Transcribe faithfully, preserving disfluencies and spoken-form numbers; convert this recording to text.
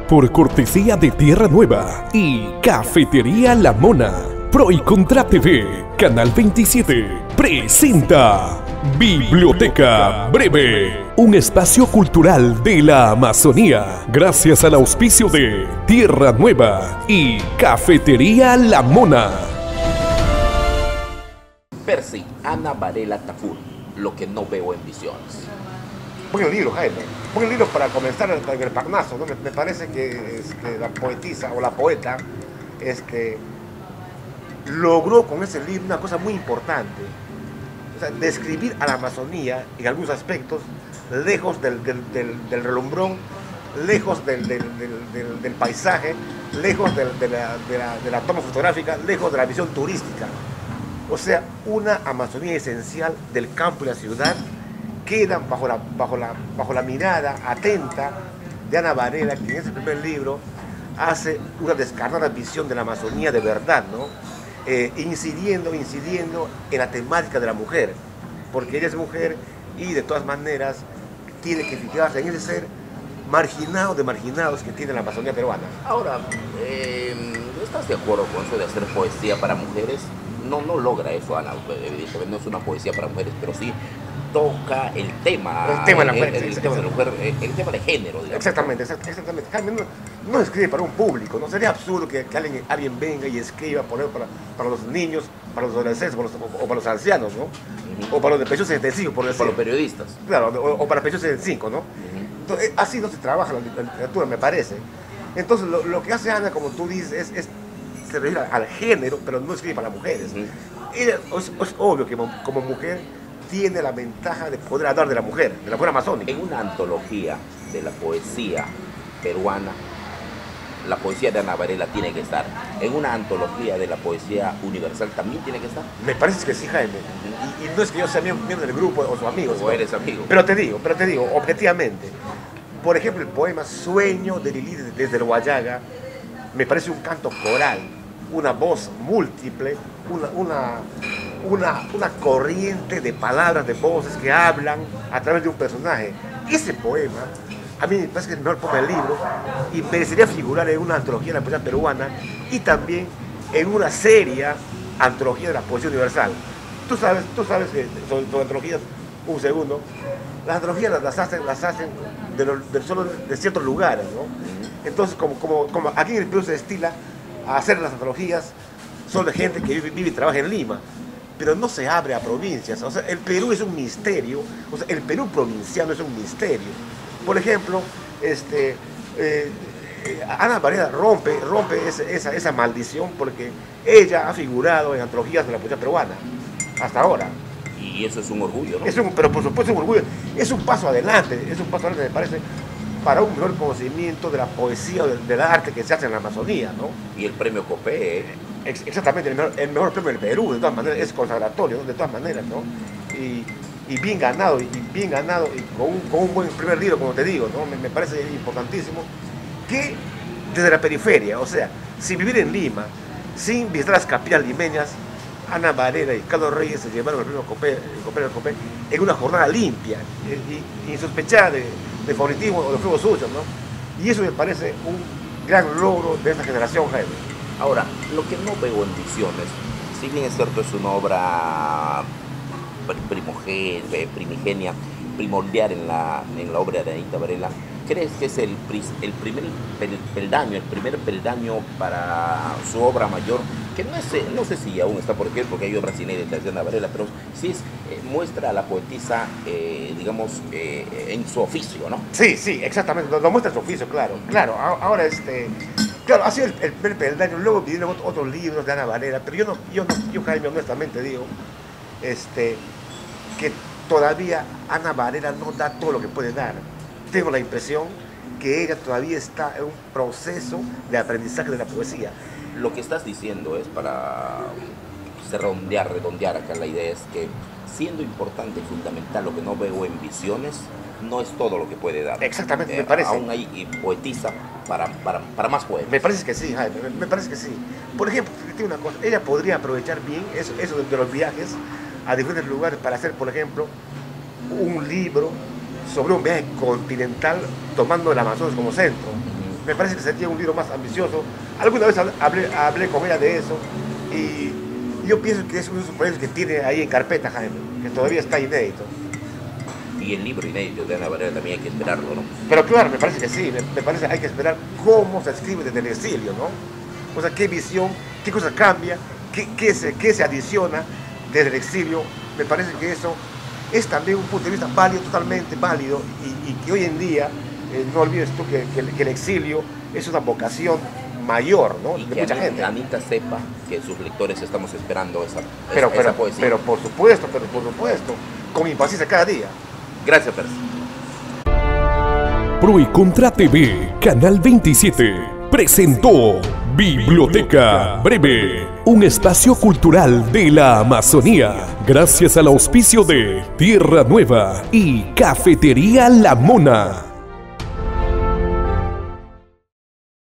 por cortesía de Tierra Nueva y Cafetería La Mona. Pro y Contra T V, Canal veintisiete, presenta Biblioteca Breve, un espacio cultural de la Amazonía, gracias al auspicio de Tierra Nueva y Cafetería La Mona. Percy, Ana Varela Tafur, Lo que no veo en visiones. Buen libro, Jaime. Buen libro para comenzar el, el Parnaso, ¿no? Me, me parece que, es que la poetisa o la poeta es que logró con ese libro una cosa muy importante. O sea, describir a la Amazonía en algunos aspectos, lejos del, del, del, del relumbrón, lejos del, del, del, del, del paisaje, lejos del, de, la, de, la, de la toma fotográfica, lejos de la visión turística. O sea, una Amazonía esencial del campo y la ciudad quedan bajo la, bajo la, bajo la mirada atenta de Ana Varela, que en ese primer libro hace una descarnada visión de la Amazonía de verdad, ¿no? Eh, incidiendo, incidiendo en la temática de la mujer, porque ella es mujer y de todas maneras tiene que fijarse en ese ser marginado de marginados que tiene la Amazonía peruana. Ahora, eh, ¿estás de acuerdo con eso de hacer poesía para mujeres? No, no logra eso, Ana, evidentemente no es una poesía para mujeres, pero sí toca el tema, el tema de la mujer, el, el, el, tema, de la mujer el, el tema de género, digamos. Exactamente, exactamente. Jaime no, no escribe para un público, no sería absurdo que, que alguien, alguien venga y escriba por para, para los niños, para los adolescentes para los, o, o para los ancianos, ¿no? Uh-huh. O para los de pechos setenta y cinco, por decir. Para los periodistas. Claro, o, o para pechos setenta y cinco, ¿no? Uh-huh. Entonces, así no se trabaja la, la literatura, me parece. Entonces, lo, lo que hace Ana, como tú dices, es, es se refiere al género, pero no escribe para mujeres. Uh-huh. Ella, es, es obvio que como mujer tiene la ventaja de poder hablar de la mujer, de la mujer amazónica. En una antología de la poesía peruana, la poesía de Ana Varela tiene que estar. En una antología de la poesía universal también tiene que estar. Me parece que sí, Jaime. Uh-huh. y, y no es que yo sea miembro del grupo o su amigo. O eres amigo. Pero te digo, pero te digo, objetivamente. Por ejemplo, el poema Sueño de Lili desde el Huallaga me parece un canto coral, una voz múltiple, una, una, una, una corriente de palabras, de voces que hablan a través de un personaje. Ese poema, a mí me parece que es el mejor poema del libro y merecería figurar en una antología de la poesía peruana y también en una seria antología de la poesía universal. Tú sabes, tú sabes que son, son antologías, un segundo, las antologías las, las hacen, las hacen de, lo, de, solo de ciertos lugares, ¿no? Entonces, como, como, como aquí en el Perú se destila a hacer las antologías, son de gente que vive, vive y trabaja en Lima, pero no se abre a provincias. O sea, el Perú es un misterio, o sea, el Perú provinciano es un misterio. Por ejemplo, este, eh, Ana Varela rompe, rompe esa, esa, esa maldición porque ella ha figurado en antologías de la poesía peruana, hasta ahora. Y eso es un orgullo, ¿no? Es un, pero por supuesto es un orgullo, es un paso adelante, es un paso adelante, me parece, para un mejor conocimiento de la poesía o del, del arte que se hace en la Amazonía, ¿no? Y el premio Copé, ¿eh? Ex exactamente, el mejor, el mejor premio del Perú, de todas maneras, es consagratorio, ¿no? De todas maneras, ¿no? Y, y bien ganado, y bien ganado, y con un, con un buen primer libro, como te digo, ¿no? Me, me parece importantísimo que desde la periferia, o sea, sin vivir en Lima, sin visitar las capillas limeñas, Ana Varela y Carlos Reyes se llevaron el premio Copé, el Copé, el Copé en una jornada limpia, y, y insospechada de, de favoritismo o de fuegos suyos, ¿no? Y eso me parece un gran logro de esta generación, Jaime. Ahora, lo que no veo en visiones, si bien es cierto, es una obra primogénea, primigenia, primordial en la, en la obra de Anita Varela, ¿crees que es el, el primer peldaño, el primer peldaño para su obra mayor? Que no, es, no sé si aún está por qué, porque hay obras inéditas de Ana Varela, pero sí es, eh, muestra a la poetisa, eh, digamos, eh, en su oficio, ¿no? Sí, sí, exactamente, lo, lo muestra en su oficio, claro. Claro, ahora este... Claro, ha sido el, el primer peldaño, luego vinieron otros libros de Ana Varela, pero yo, no, yo, no, yo Jaime, honestamente digo, este, que todavía Ana Varela no da todo lo que puede dar. Tengo la impresión que ella todavía está en un proceso de aprendizaje de la poesía. Lo que estás diciendo es para redondear, redondear acá la idea es que siendo importante y fundamental lo que no veo en visiones, no es todo lo que puede dar. Exactamente, eh, me parece. Aún hay y poetiza para, para, para más poetas. Me parece que sí, Jaime, me, me parece que sí. Por ejemplo, una cosa, ella podría aprovechar bien eso, eso de, de los viajes a diferentes lugares para hacer, por ejemplo, un libro sobre un viaje continental tomando el Amazonas como centro. me parece que sería un libro más ambicioso. Alguna vez hablé, hablé con ella de eso y yo pienso que es uno de esos proyectos que tiene ahí en carpeta, Jaime, que todavía está inédito. Y el libro inédito de Ana Varela también hay que esperarlo, ¿no? Pero claro, me parece que sí, me, me parece que hay que esperar cómo se escribe desde el exilio, ¿no? O sea, qué visión, qué cosa cambia, qué, qué, se, qué se adiciona desde el exilio. Me parece que eso es también un punto de vista válido, totalmente válido, y, y que hoy en día, eh, no olvides tú que, que, que el exilio es una vocación mayor, ¿no? Y De que mucha Anita, gente. Anita sepa que sus lectores estamos esperando esa, Pero, esa, pero, esa poesía. pero por supuesto, pero por supuesto, con impaciencia cada día. Gracias, Percy. Pro y Contra T V, Canal veintisiete, presentó Biblioteca Breve, un espacio cultural de la Amazonía, gracias al auspicio de Tierra Nueva y Cafetería La Mona.